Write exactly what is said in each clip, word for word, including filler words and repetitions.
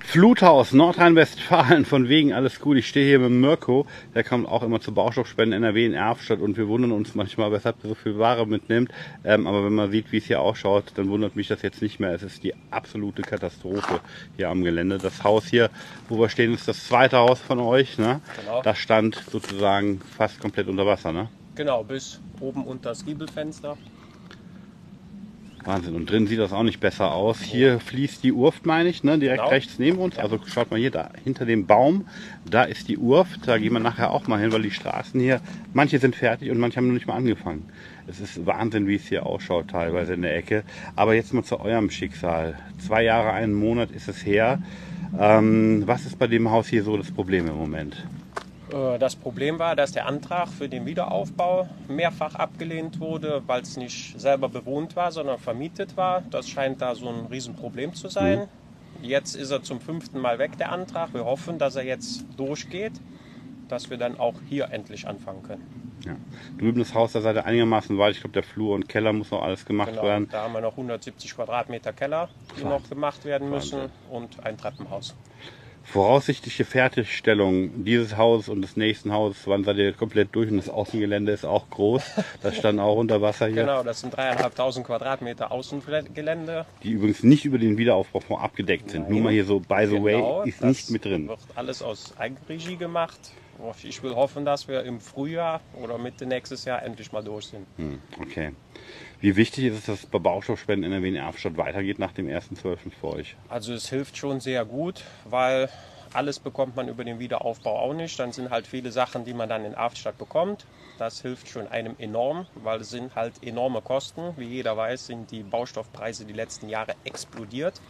Fluthaus Nordrhein-Westfalen, von wegen alles gut. Ich stehe hier mit Mirko, der kommt auch immer zu Baustoffspenden N R W in Erftstadt und wir wundern uns manchmal, weshalb er so viel Ware mitnimmt. Ähm, aber wenn man sieht, wie es hier ausschaut, dann wundert mich das jetzt nicht mehr. Es ist die absolute Katastrophe hier am Gelände. Das Haus hier, wo wir stehen, ist das zweite Haus von euch. Ne? Genau. Das stand sozusagen fast komplett unter Wasser. Ne? Genau, bis oben unter das Giebelfenster. Wahnsinn. Und drin sieht das auch nicht besser aus. Hier fließt die Urft, meine ich, ne? direkt Genau. rechts neben uns. Also schaut mal hier, da hinter dem Baum, da ist die Urft. Da gehen wir nachher auch mal hin, weil die Straßen hier, manche sind fertig und manche haben noch nicht mal angefangen. Es ist Wahnsinn, wie es hier ausschaut, teilweise in der Ecke. Aber jetzt mal zu eurem Schicksal. Zwei Jahre, einen Monat ist es her. Ähm, was ist bei dem Haus hier so das Problem im Moment? Das Problem war, dass der Antrag für den Wiederaufbau mehrfach abgelehnt wurde, weil es nicht selber bewohnt war, sondern vermietet war. Das scheint da so ein Riesenproblem zu sein. Mhm. Jetzt ist er zum fünften Mal weg, der Antrag. Wir hoffen, dass er jetzt durchgeht, dass wir dann auch hier endlich anfangen können. Ja. Drüben das Haus, da seid ihr einigermaßen weit. Ich glaube, der Flur und Keller muss noch alles gemacht genau, werden. Da haben wir noch hundertsiebzig Quadratmeter Keller, die Wahnsinn. noch gemacht werden müssen Wahnsinn. und ein Treppenhaus. Voraussichtliche Fertigstellung dieses Hauses und des nächsten Hauses, wann seid ihr komplett durch? Und das Außengelände ist auch groß. Das stand auch unter Wasser hier. Genau, das sind dreieinhalbtausend Quadratmeter Außengelände. Die übrigens nicht über den Wiederaufbaufonds abgedeckt sind. Nein. Nur mal hier so, by the genau, way, ist nicht mit drin. Wird alles aus Eigenregie gemacht. Ich will hoffen, dass wir im Frühjahr oder Mitte nächstes Jahr endlich mal durch sind. Hm, okay. Wie wichtig ist es, dass es bei Baustoffspenden in N R W in Erftstadt weitergeht nach dem ersten zwölften für euch? Also es hilft schon sehr gut, weil alles bekommt man über den Wiederaufbau auch nicht. Dann sind halt viele Sachen, die man dann in Erftstadt bekommt. Das hilft schon einem enorm, weil es sind halt enorme Kosten. Wie jeder weiß, sind die Baustoffpreise die letzten Jahre explodiert.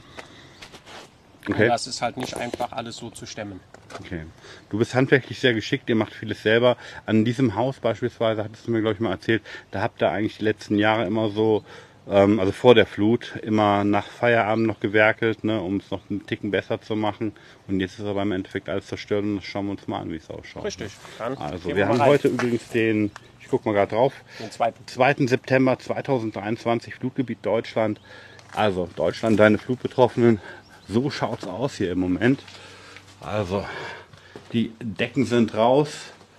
Okay. Und das ist halt nicht einfach alles so zu stemmen. Okay. Du bist handwerklich sehr geschickt, ihr macht vieles selber. An diesem Haus beispielsweise, hattest du mir glaube ich mal erzählt, da habt ihr eigentlich die letzten Jahre immer so, ähm, also vor der Flut, immer nach Feierabend noch gewerkelt, ne, um es noch einen Ticken besser zu machen. Und jetzt ist aber im Endeffekt alles zerstört und das schauen wir uns mal an, wie es ausschaut. Richtig. Dann also wir haben heute übrigens den, ich gucke mal gerade drauf, den zweiten. zweiten September zweitausenddreiundzwanzig, Flutgebiet Deutschland. Also Deutschland, deine Flutbetroffenen. So schaut es aus hier im Moment. Also die Decken sind raus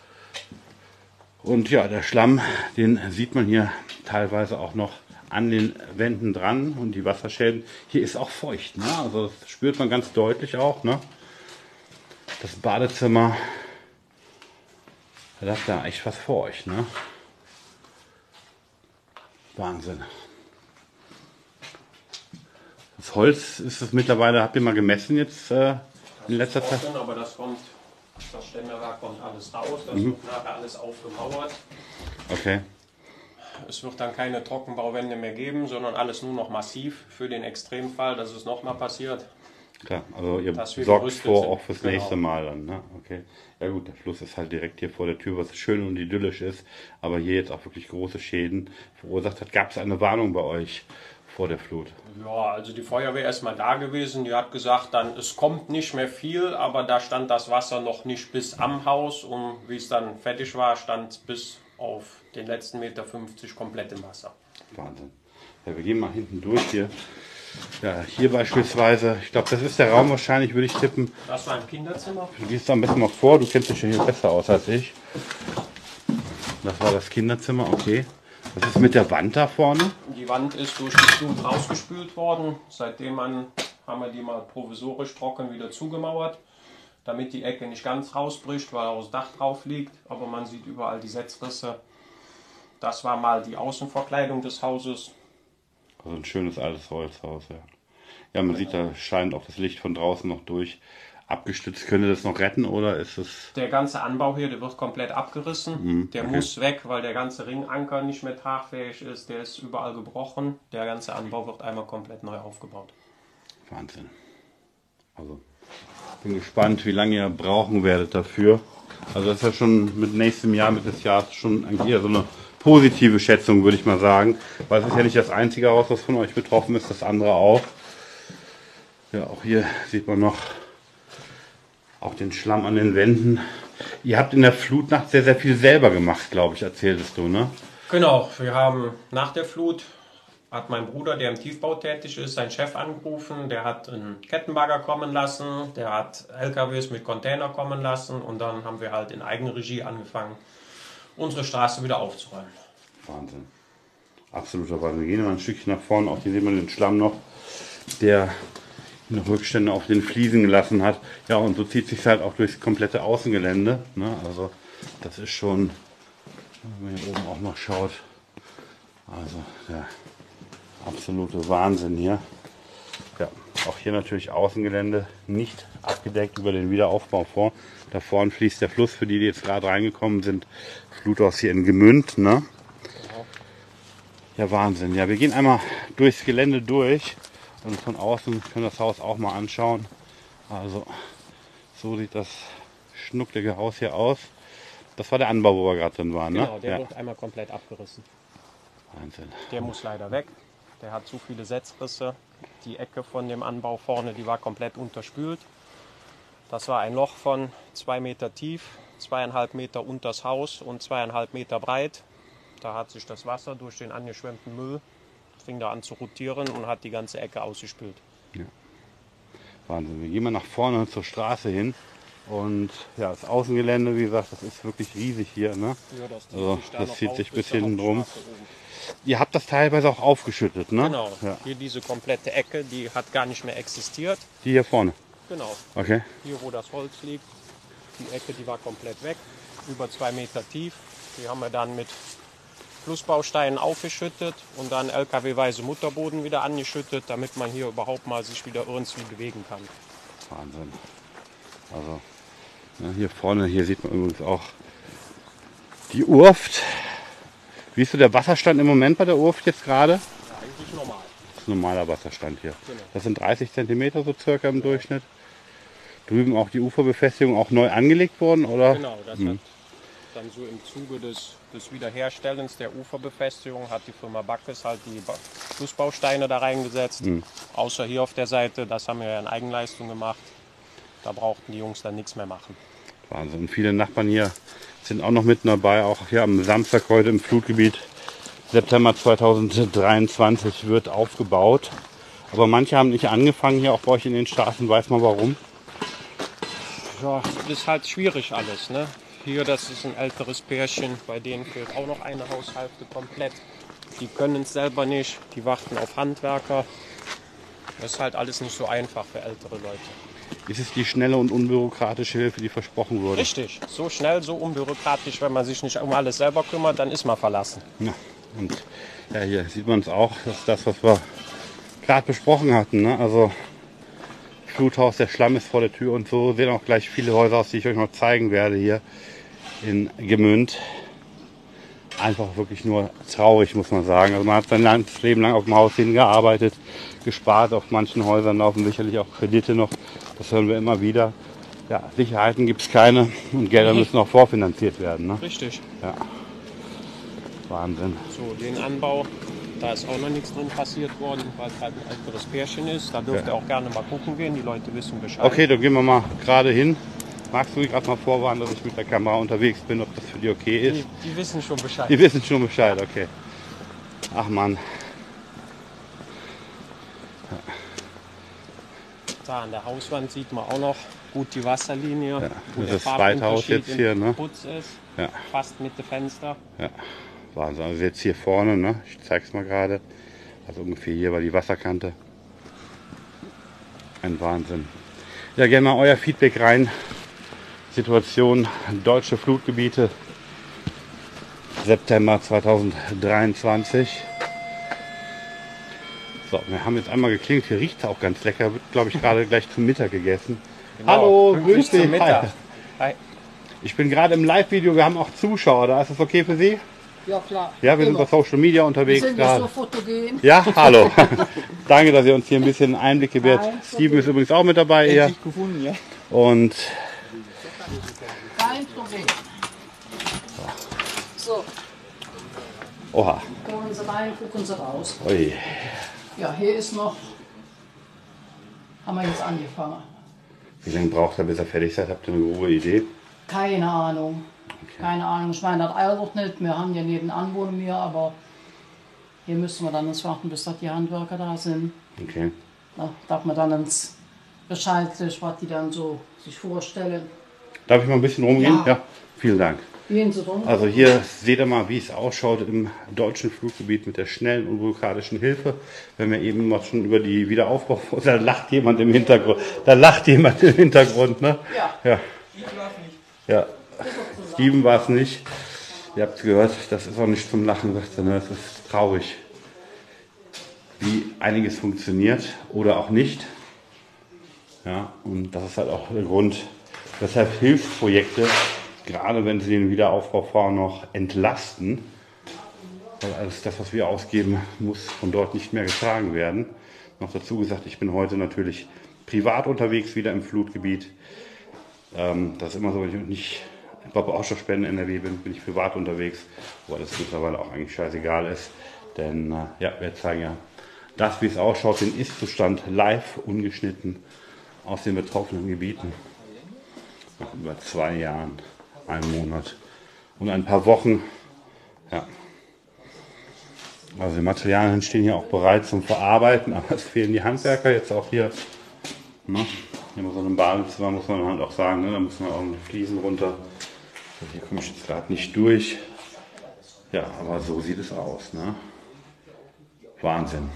und ja, der Schlamm, den sieht man hier teilweise auch noch an den Wänden dran und die Wasserschäden. Hier ist auch feucht, ne? Also das spürt man ganz deutlich auch. Ne? Das Badezimmer, da habt ihr echt was vor euch. Ne? Wahnsinn. Das Holz ist es mittlerweile, habt ihr mal gemessen jetzt äh, in letzter Zeit? Aber das kommt, das Ständerwerk kommt alles raus, das mhm. wird nachher alles aufgemauert. Okay. Es wird dann keine Trockenbauwände mehr geben, sondern alles nur noch massiv für den Extremfall, dass es nochmal passiert. Klar, also ihr sorgt vor auch fürs genau. nächste Mal dann, ne? Okay. Ja gut, der Fluss ist halt direkt hier vor der Tür, was schön und idyllisch ist, aber hier jetzt auch wirklich große Schäden verursacht hat. Gab es eine Warnung bei euch vor der Flut? Ja, also die Feuerwehr ist mal da gewesen, die hat gesagt, dann es kommt nicht mehr viel, aber da stand das Wasser noch nicht bis am Haus und wie es dann fertig war, stand bis auf den letzten Meter fünfzig komplett im Wasser. Wahnsinn. Ja, wir gehen mal hinten durch hier. Ja, hier beispielsweise, ich glaube, das ist der Raum wahrscheinlich, würde ich tippen. Das war ein Kinderzimmer. Du gehst da am besten mal vor, du kennst dich ja hier besser aus als ich. Das war das Kinderzimmer, okay. Was ist mit der Wand da vorne? Die Wand ist durch die Flut rausgespült worden. Seitdem man, haben wir die mal provisorisch trocken wieder zugemauert, damit die Ecke nicht ganz rausbricht, weil auch das Dach drauf liegt. Aber man sieht überall die Setzrisse. Das war mal die Außenverkleidung des Hauses. Also ein schönes altes Holzhaus, ja. Ja, man sieht, da scheint auch das Licht von draußen noch durch. Abgestützt, könnte das noch retten oder ist es... Der ganze Anbau hier, der wird komplett abgerissen. Mhm, der okay. muss weg, weil der ganze Ringanker nicht mehr tragfähig ist. Der ist überall gebrochen. Der ganze Anbau wird einmal komplett neu aufgebaut. Wahnsinn. Also, bin gespannt, wie lange ihr brauchen werdet dafür. Also das ist ja schon mit nächstem Jahr, mit des Jahres schon eigentlich eher so eine positive Schätzung, würde ich mal sagen. Weil es ist ja nicht das einzige Haus, was von euch betroffen ist, das andere auch. Ja, auch hier sieht man noch auch den Schlamm an den Wänden. Ihr habt in der Flutnacht sehr, sehr viel selber gemacht, glaube ich, erzähltest du, ne? Genau, wir haben nach der Flut hat mein Bruder, der im Tiefbau tätig ist, seinen Chef angerufen. Der hat einen Kettenbagger kommen lassen, der hat L K Ws mit Container kommen lassen und dann haben wir halt in Eigenregie angefangen, unsere Straße wieder aufzuräumen. Wahnsinn. Absoluter Wahnsinn. Wir gehen mal ein Stückchen nach vorne, auch hier sieht man den Schlamm noch, der noch Rückstände auf den Fliesen gelassen hat. Ja, und so zieht sich halt auch durchs komplette Außengelände. Ne? Also das ist schon, wenn man hier oben auch noch schaut, also der absolute Wahnsinn hier. Ja, auch hier natürlich Außengelände nicht abgedeckt über den Wiederaufbaufonds. Da vorne fließt der Fluss, für die, die jetzt gerade reingekommen sind, Fluthaus hier in Gemünd. Ne? Ja, Wahnsinn. Ja, wir gehen einmal durchs Gelände durch und von außen können wir das Haus auch mal anschauen. Also so sieht das schnucklige Haus hier aus. Das war der Anbau, wo wir gerade drin waren. Ne? Genau, der ja. wird einmal komplett abgerissen. Wahnsinn. Der muss leider weg. Der hat zu viele Setzrisse. Die Ecke von dem Anbau vorne, die war komplett unterspült. Das war ein Loch von zwei Meter tief, zweieinhalb Meter unters Haus und zweieinhalb Meter breit. Da hat sich das Wasser durch den angeschwemmten Müll, fing da an zu rotieren und hat die ganze Ecke ausgespült. Ja. Wahnsinn. Wir gehen mal nach vorne zur Straße hin. Und ja, das Außengelände, wie gesagt, das ist wirklich riesig hier. Ne? Ja, das zieht also, sich, da das noch zieht auf sich bis bis zur hinten drum. Hauptstraße oben. Ihr habt das teilweise auch aufgeschüttet, ne? Genau, Ja. hier diese komplette Ecke, die hat gar nicht mehr existiert. Die hier vorne. Genau, Okay. hier wo das Holz liegt, die Ecke, die war komplett weg, über zwei Meter tief. Die haben wir dann mit Flussbausteinen aufgeschüttet und dann L K W-weise Mutterboden wieder angeschüttet, damit man hier überhaupt mal sich wieder irgendwie bewegen kann. Wahnsinn. Also ja, hier vorne, hier sieht man übrigens auch die Urft. Wie ist so der Wasserstand im Moment bei der Urft jetzt gerade? Ja, eigentlich normal. Das ist ein normaler Wasserstand hier. Genau. Das sind dreißig Zentimeter so circa im Durchschnitt. Drüben auch die Uferbefestigung auch neu angelegt worden, oder? Genau, das Hm. hat dann so im Zuge des, des Wiederherstellens der Uferbefestigung hat die Firma Backes halt die Ba- Flussbausteine da reingesetzt. Hm. Außer hier auf der Seite, das haben wir ja in Eigenleistung gemacht. Da brauchten die Jungs dann nichts mehr machen. Wahnsinn. Und viele Nachbarn hier sind auch noch mit dabei. Auch hier am Samstag heute im Flutgebiet. September zweitausenddreiundzwanzig wird aufgebaut. Aber manche haben nicht angefangen hier, auch bei euch in den Straßen. Weiß man warum? Ja, das ist halt schwierig alles. Ne? Hier, das ist ein älteres Pärchen, bei denen fehlt auch noch eine Haushälfte komplett. Die können es selber nicht, die warten auf Handwerker. Das ist halt alles nicht so einfach für ältere Leute. Ist es die schnelle und unbürokratische Hilfe, die versprochen wurde? Richtig, so schnell, so unbürokratisch, wenn man sich nicht um alles selber kümmert, dann ist man verlassen. Ja, und ja, hier sieht man es auch, das ist das, was wir gerade besprochen hatten. Ne? Also Fluthaus, der Schlamm ist vor der Tür und so sehen auch gleich viele Häuser aus, die ich euch noch zeigen werde hier in Gemünd. Einfach wirklich nur traurig, muss man sagen. Also man hat sein ganzes Leben lang auf dem Haus hingearbeitet, gespart. Auf manchen Häusern laufen sicherlich auch Kredite noch. Das hören wir immer wieder. Ja, Sicherheiten gibt es keine und Gelder müssen auch vorfinanziert werden. Ne? Richtig. Ja. Wahnsinn. So, den Anbau, da ist auch noch nichts drin passiert worden, weil es halt ein älteres Pärchen ist. Da dürft ihr Ja. auch gerne mal gucken gehen, die Leute wissen Bescheid. Okay, dann gehen wir mal gerade hin. Magst du mich gerade mal vorwarnen, dass ich mit der Kamera unterwegs bin, ob das für die okay ist? Die, die wissen schon Bescheid. Die wissen schon Bescheid, okay. Ach Mann. Da an der Hauswand sieht man auch noch gut die Wasserlinie, Ja, wo das der ist das Zweithaus Farbunterschied jetzt hier, im ne? Putz ist, Ja, fast Mitte Fenster. ja. Wahnsinn. Also jetzt hier vorne, ne? Ich zeig's mal gerade. Also ungefähr hier war die Wasserkante. Ein Wahnsinn. Ja, gerne mal euer Feedback rein. Situation deutsche Flutgebiete. September zweitausenddreiundzwanzig. So, wir haben jetzt einmal geklingelt. Hier riecht es auch ganz lecker. Wird, glaube ich, gerade gleich zum Mittag gegessen. Genau, Hallo, pünktlich grüß zum dich. Mittag. Hi. Hi. Ich bin gerade im Live-Video. Wir haben auch Zuschauer. Da ist das okay für Sie? Ja, klar. Ja, wir sind Immer. bei Social Media Wir unterwegs sind nicht gerade. so fotogen. Ja, hallo. Danke, dass ihr uns hier ein bisschen Einblick gewährt. Kein Steven ist übrigens auch mit dabei hier. gefunden, ja. Und Kein Problem. So, oha. kommen Sie rein, gucken Sie raus. Ui. Ja, hier ist noch, haben wir jetzt angefangen. Wie lange braucht er, bis er fertig seid? Habt ihr eine grobe Idee? Keine Ahnung. Keine Ahnung, ich meine, das eilt auch nicht. Wir haben ja nebenan wohnen wir, aber Hier müssen wir dann uns warten, bis da die Handwerker da sind. Okay. Da darf man dann ins Bescheid kriegen, was die dann so sich vorstellen. Darf ich mal ein bisschen rumgehen? Ja. Ja. Vielen Dank. Gehen Sie rum. Also hier seht ihr mal, wie es ausschaut im deutschen Fluggebiet mit der schnellen und bürokratischen Hilfe. Wenn wir eben mal schon über die Wiederaufbau, da lacht jemand im Hintergrund. Da lacht jemand im Hintergrund, ne? Ja. Ja. Ja. Steven war es nicht. Ihr habt es gehört, das ist auch nicht zum Lachen, sagt er, ne? Es ist traurig, wie einiges funktioniert oder auch nicht. Ja, und das ist halt auch der Grund, weshalb Hilfsprojekte, gerade wenn sie den Wiederaufbaufonds noch entlasten, weil alles das, was wir ausgeben, muss von dort nicht mehr getragen werden. Noch dazu gesagt, ich bin heute natürlich privat unterwegs, wieder im Flutgebiet. Ähm, das ist immer so, wenn ich nicht bei Baustoffspenden in N R W bin, bin ich privat unterwegs, wobei das mittlerweile auch eigentlich scheißegal ist. Denn äh, ja, wir zeigen ja das, wie es ausschaut, den Ist-Zustand live, ungeschnitten aus den betroffenen Gebieten. Nach über zwei Jahren, einem Monat und ein paar Wochen. Ja. Also die Materialien stehen hier auch bereit zum Verarbeiten, aber es fehlen die Handwerker jetzt auch hier. Ne? Hier bei so einem Badezimmer muss man halt auch sagen, ne? Da muss man auch eine Fliesen runter. Hier komme ich jetzt gerade nicht durch. Ja, aber so sieht es aus. Ne? Wahnsinn.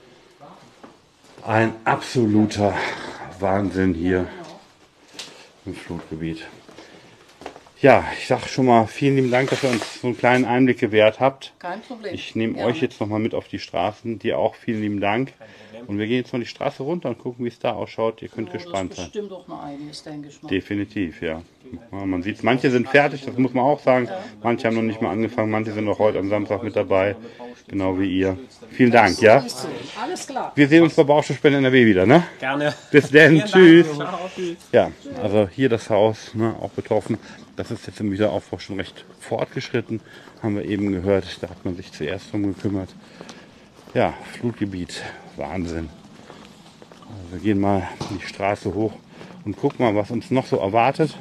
Ein absoluter Wahnsinn hier im Flutgebiet. Ja, ich sage schon mal vielen lieben Dank, dass ihr uns so einen kleinen Einblick gewährt habt. Kein Problem. Ich nehme Gerne. euch jetzt noch mal mit auf die Straßen. Dir auch vielen lieben Dank. Und wir gehen jetzt mal die Straße runter und gucken, wie es da ausschaut. Ihr könnt Oh, gespannt das sein. ist bestimmt auch noch einiges, denke ich mal. Definitiv, ja. Ja, man sieht, manche sind fertig, das muss man auch sagen. Manche haben noch nicht mal angefangen, manche sind noch heute am Samstag mit dabei. Genau wie ihr. Vielen Dank, ja. Alles klar. Wir sehen uns bei Baustoffspende N R W wieder, ne? Gerne. Bis dann, Vielen tschüss. Dank. Ciao, tschüss. Ja, also hier das Haus, ne, auch betroffen. Das ist jetzt im Wiederaufbau schon recht fortgeschritten. Haben wir eben gehört, da hat man sich zuerst drum gekümmert. Ja, Flutgebiet, Wahnsinn. Also wir gehen mal die Straße hoch und gucken mal, was uns noch so erwartet.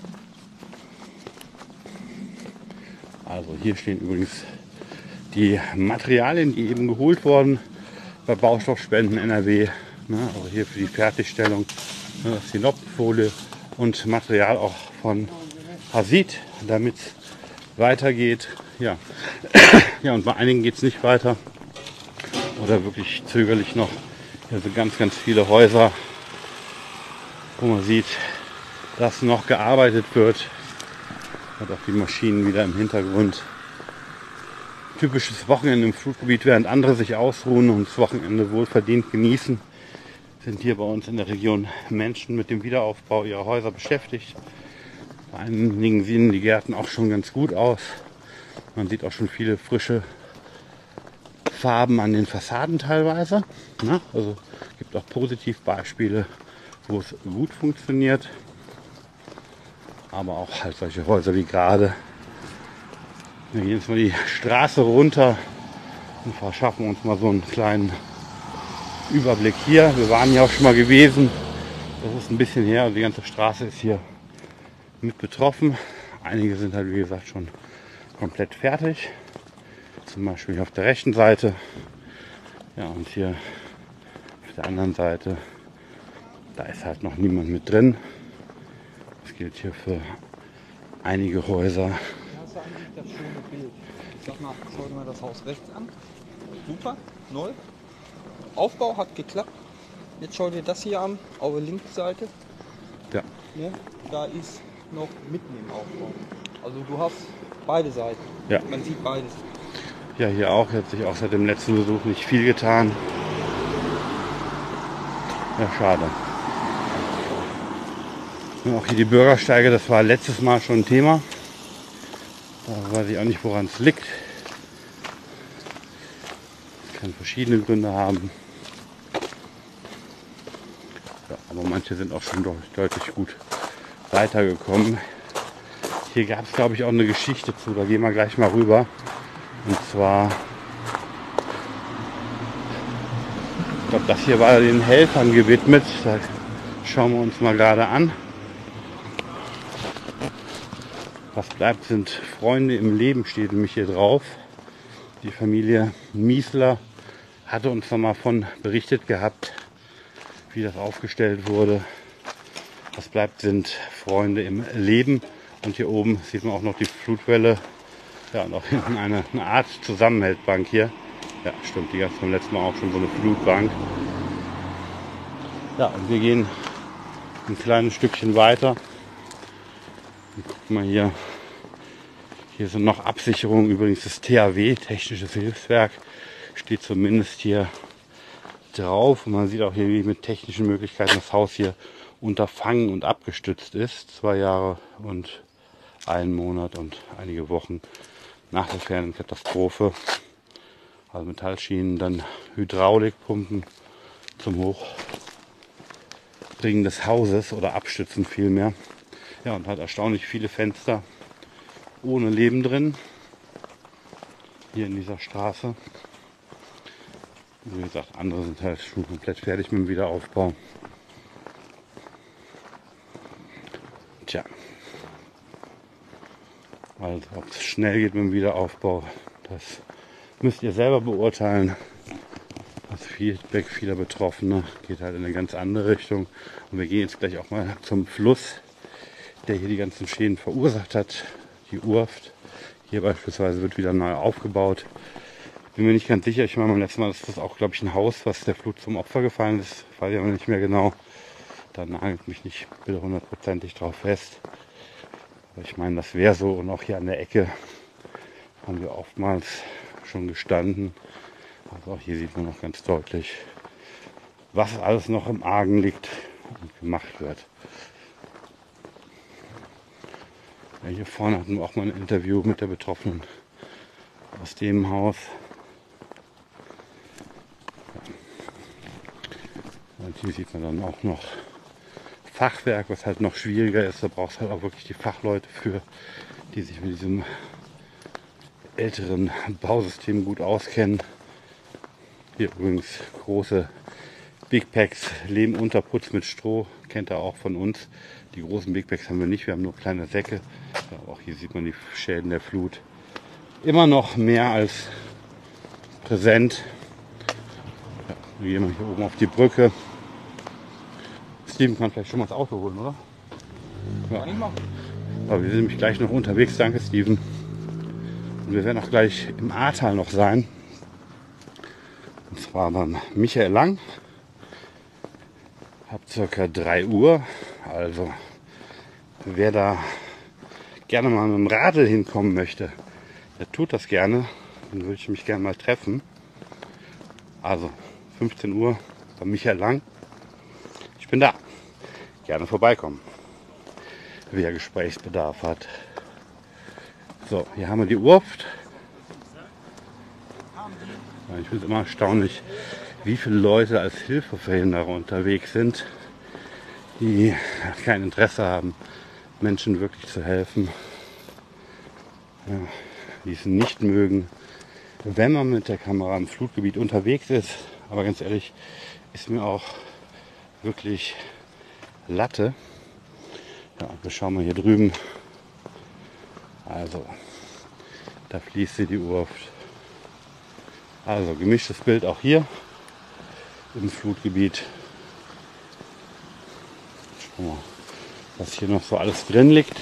Also hier stehen übrigens die Materialien, die eben geholt wurden bei Baustoffspenden N R W. Ne, also hier für die Fertigstellung, ne, das ist die Noppenfolie und Material auch von Hasid, damit es weitergeht. Ja. Ja, und bei einigen geht es nicht weiter oder wirklich zögerlich noch. Hier sind ganz, ganz viele Häuser, wo man sieht, dass noch gearbeitet wird. Hat auch die Maschinen wieder im Hintergrund. Typisches Wochenende im Flutgebiet, während andere sich ausruhen und das Wochenende wohlverdient genießen, sind hier bei uns in der Region Menschen mit dem Wiederaufbau ihrer Häuser beschäftigt. Bei einigen sehen die Gärten auch schon ganz gut aus. Man sieht auch schon viele frische Farben an den Fassaden teilweise. Ne? Also es gibt auch Positivbeispiele, wo es gut funktioniert. Aber auch halt solche Häuser wie gerade. Wir gehen jetzt mal die Straße runter und verschaffen uns mal so einen kleinen Überblick hier. Wir waren ja auch schon mal gewesen. Das ist ein bisschen her und die ganze Straße ist hier mit betroffen. Einige sind halt wie gesagt schon komplett fertig. Zum Beispiel auf der rechten Seite. Ja, und hier auf der anderen Seite, da ist halt noch niemand mit drin. Das gilt hier für einige Häuser. Das ist eigentlich das schöne Bild. Sag mal, schau dir mal das Haus rechts an. Super, neu. Aufbau hat geklappt. Jetzt schau dir das hier an, auf der linken Seite. Ja. Ne? Da ist noch mitten im Aufbau. Also du hast beide Seiten. Ja. Man sieht beides. Ja, hier auch. Hier hat sich auch seit dem letzten Besuch nicht viel getan. Ja, schade. Und auch hier die Bürgersteige, das war letztes Mal schon ein Thema. Da weiß ich auch nicht, woran es liegt. Das kann verschiedene Gründe haben. Ja, aber manche sind auch schon deutlich, deutlich gut weitergekommen. Hier gab es, glaube ich, auch eine Geschichte zu. Da gehen wir gleich mal rüber. Und zwar, ich glaube, das hier war den Helfern gewidmet. Da schauen wir uns mal gerade an. Was bleibt, sind Freunde im Leben, steht nämlich hier drauf. Die Familie Miesler hatte uns noch mal von berichtet gehabt, wie das aufgestellt wurde. Was bleibt, sind Freunde im Leben. Und hier oben sieht man auch noch die Flutwelle. Ja, und auch hinten eine, eine Art Zusammenhältbank hier. Ja, stimmt, die gab es beim letzten Mal auch schon, so eine Flutbank. Ja, und wir gehen ein kleines Stückchen weiter. Und gucken mal hier. Hier sind noch Absicherungen. Übrigens das T H W, Technisches Hilfswerk, steht zumindest hier drauf. Und man sieht auch hier, wie mit technischen Möglichkeiten das Haus hier unterfangen und abgestützt ist. Zwei Jahre und einen Monat und einige Wochen nach der schweren Katastrophe. Also Metallschienen, dann Hydraulikpumpen zum Hochbringen des Hauses oder Abstützen vielmehr. Ja, und hat erstaunlich viele Fenster ohne Leben drin. Hier in dieser Straße. Wie gesagt, andere sind halt schon komplett fertig mit dem Wiederaufbau. Tja. Also ob es schnell geht mit dem Wiederaufbau, das müsst ihr selber beurteilen. Das Feedback vieler Betroffener geht halt in eine ganz andere Richtung. Und wir gehen jetzt gleich auch mal zum Fluss, der hier die ganzen Schäden verursacht hat. Die Urft. Hier beispielsweise wird wieder neu aufgebaut. Bin mir nicht ganz sicher. Ich meine, beim letzten Mal ist das auch, glaube ich, ein Haus, was der Flut zum Opfer gefallen ist. Weiß ich aber nicht mehr genau. Da nagelt mich nicht bitte hundertprozentig drauf fest. Aber ich meine, das wäre so. Und auch hier an der Ecke haben wir oftmals schon gestanden. Also auch hier sieht man noch ganz deutlich, was alles noch im Argen liegt und gemacht wird. Ja, hier vorne hatten wir auch mal ein Interview mit der Betroffenen aus dem Haus. Und hier sieht man dann auch noch Fachwerk, was halt noch schwieriger ist. Da braucht es halt auch wirklich die Fachleute für, die sich mit diesem älteren Bausystem gut auskennen. Hier übrigens große Big Packs, Lehmunterputz mit Stroh, kennt ihr auch von uns. Die großen Big Packs haben wir nicht, wir haben nur kleine Säcke. Ja, auch hier sieht man die Schäden der Flut. Immer noch mehr als präsent. Ja, wir gehen mal hier oben auf die Brücke. Steven kann vielleicht schon mal das Auto holen, oder? Ja. Kann ich machen. Aber wir sind nämlich gleich noch unterwegs. Danke, Steven. Und wir werden auch gleich im Ahrtal noch sein. Und zwar dann Michael Lang. Ab circa drei Uhr. Also wer da gerne mal mit dem Radl hinkommen möchte, der tut das gerne. Dann würde ich mich gerne mal treffen. Also fünfzehn Uhr bei Michael Lang. Ich bin da. Gerne vorbeikommen. Wer Gesprächsbedarf hat. So, hier haben wir die Urft. Ich finde es immer erstaunlich, wie viele Leute als Hilfeverhinderer unterwegs sind, die kein Interesse haben, Menschen wirklich zu helfen, ja, die es nicht mögen, wenn man mit der Kamera im Flutgebiet unterwegs ist. Aber ganz ehrlich, ist mir auch wirklich Latte. Ja, wir schauen mal hier drüben. Also, da fließt hier die Urft. Also gemischtes Bild auch hier im Flutgebiet. Schauen wir mal, was hier noch so alles drin liegt.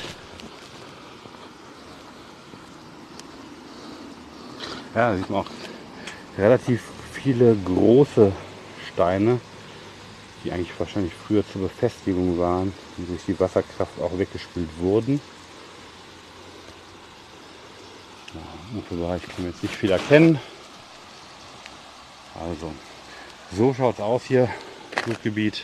Ja, da sieht man auch relativ viele große Steine, die eigentlich wahrscheinlich früher zur Befestigung waren, die durch die Wasserkraft auch weggespült wurden. Ja, im Uferbereich können wir jetzt nicht viel erkennen. Also, so schaut es aus hier, Flutgebiet.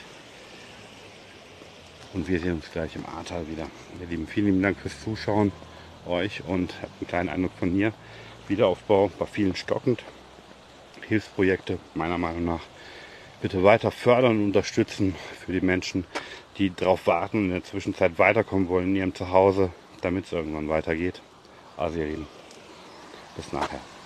Und wir sehen uns gleich im Ahrtal wieder. Ihr Lieben, vielen lieben Dank fürs Zuschauen, euch, und habt einen kleinen Eindruck von mir. Wiederaufbau bei vielen stockend. Hilfsprojekte, meiner Meinung nach, bitte weiter fördern und unterstützen für die Menschen, die darauf warten und in der Zwischenzeit weiterkommen wollen in ihrem Zuhause, damit es irgendwann weitergeht. Also ihr Lieben, bis nachher.